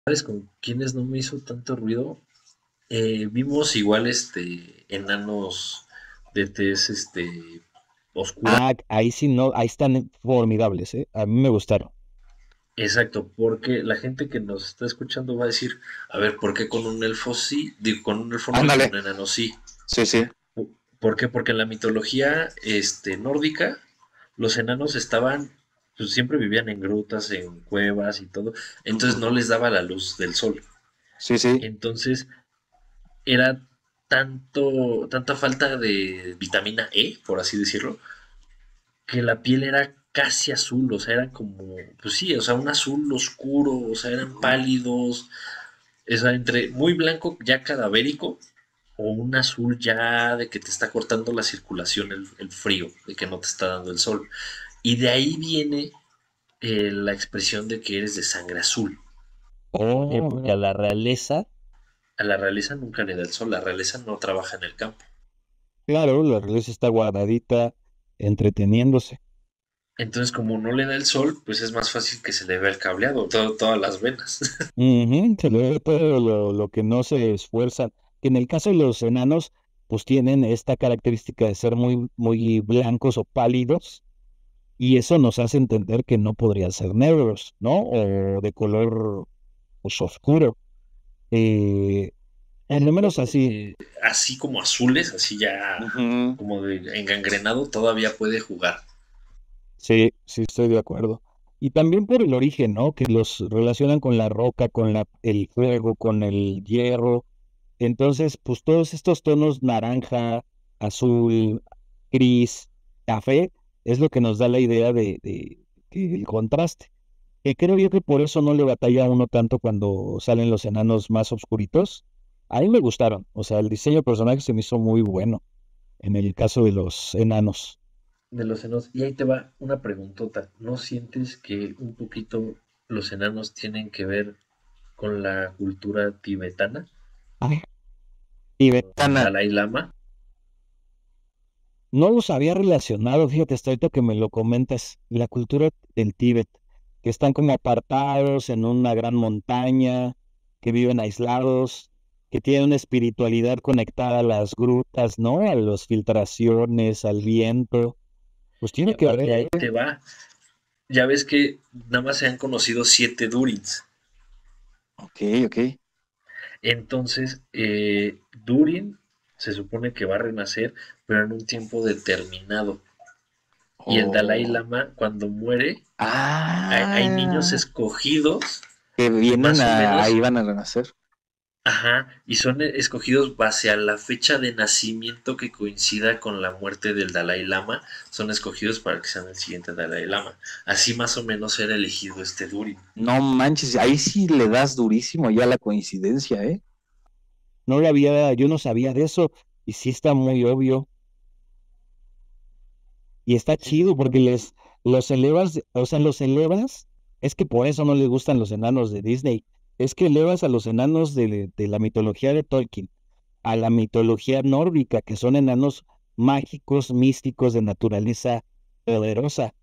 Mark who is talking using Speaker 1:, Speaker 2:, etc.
Speaker 1: ¿Sabes con quiénes no me hizo tanto ruido? Vimos igual enanos de tez oscura.
Speaker 2: Ah, ahí sí no, ahí están formidables, ¿eh? A mí me gustaron.
Speaker 1: Exacto, porque la gente que nos está escuchando va a decir, a ver, ¿por qué con un elfo sí? Digo, con un elfo no y con
Speaker 3: Ándale.
Speaker 1: un enano sí.
Speaker 3: Sí, sí.
Speaker 1: ¿Por qué? Porque en la mitología nórdica, los enanos estaban, pues siempre vivían en grutas, en cuevas y todo, entonces no les daba la luz del sol.
Speaker 3: Sí, sí.
Speaker 1: Entonces era tanta falta de vitamina E, por así decirlo, que la piel era casi azul, o sea, era como, pues sí, o sea, un azul oscuro, o sea, eran pálidos, o sea, entre muy blanco, ya cadavérico, o un azul ya de que te está cortando la circulación, el frío, de que no te está dando el sol. Y de ahí viene la expresión de que eres de sangre azul.
Speaker 2: Oh, a la realeza,
Speaker 1: A la realeza nunca le da el sol, la realeza no trabaja en el campo.
Speaker 2: claro, la realeza está guardadita, entreteniéndose.
Speaker 1: Entonces, como no le da el sol, pues es más fácil que se le vea el cableado, todas las venas.
Speaker 2: Ujú, se le ve todo lo que no se esfuerzan. Que en el caso de los enanos, pues tienen esta característica de ser muy, muy blancos o pálidos, y eso nos hace entender que no podrían ser negros, ¿no? O de color pues, oscuro. Eh, al menos así.
Speaker 1: Así como azules, así ya
Speaker 3: Ujú.
Speaker 1: como de engangrenado, todavía puede jugar.
Speaker 2: Sí, sí estoy de acuerdo. Y también por el origen, ¿no? Que los relacionan con la roca, con el fuego, con el hierro. Entonces, pues todos estos tonos naranja, azul, gris, café, es lo que nos da la idea que el contraste. Que creo yo que por eso no le batalla a uno tanto cuando salen los enanos más oscuritos. A mí me gustaron. O sea, el diseño de personaje se me hizo muy bueno en el caso de los enanos.
Speaker 1: De los enanos. Y ahí te va una preguntota. ¿No sientes que un poquito los enanos tienen que ver con la cultura tibetana?
Speaker 2: Ay, tibetana.
Speaker 1: Dalai Lama.
Speaker 2: No los había relacionado, fíjate, hasta ahorita que me lo comentas, la cultura del Tíbet, que están como apartados en una gran montaña, que viven aislados, que tienen una espiritualidad conectada a las grutas, ¿no? A las filtraciones, al viento. Pues
Speaker 1: Y
Speaker 2: tiene que
Speaker 1: aparte ahí
Speaker 2: ver.
Speaker 1: te va. Ya ves que nada más se han conocido 7 Durins.
Speaker 3: Ok, ok.
Speaker 1: Entonces, Durin se supone que va a renacer, pero en un tiempo determinado. Y el Dalai
Speaker 3: Oh.
Speaker 1: Lama, cuando muere, hay niños
Speaker 3: Ah,
Speaker 1: escogidos
Speaker 3: que
Speaker 1: y
Speaker 3: vienen
Speaker 1: más o
Speaker 3: ahí
Speaker 1: menos,
Speaker 3: van a renacer.
Speaker 1: ajá, y son escogidos base a la fecha de nacimiento que coincida con la muerte del Dalai Lama, son escogidos para que sean el siguiente Dalai Lama. Así más o menos era elegido este Durin.
Speaker 3: No manches, ahí sí le das durísimo ya la coincidencia, ¿eh?
Speaker 2: No le había, yo no sabía de eso, y sí está muy obvio, y está chido porque los elevas, o sea, los elevas, es que por eso no les gustan los enanos de Disney, es que elevas a los enanos de la mitología de Tolkien, a la mitología nórdica, que son enanos mágicos, místicos, de naturaleza poderosa.